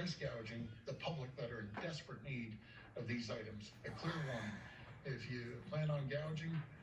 price gouging the public that are in desperate need of these items. A clear warning: if you plan on gouging,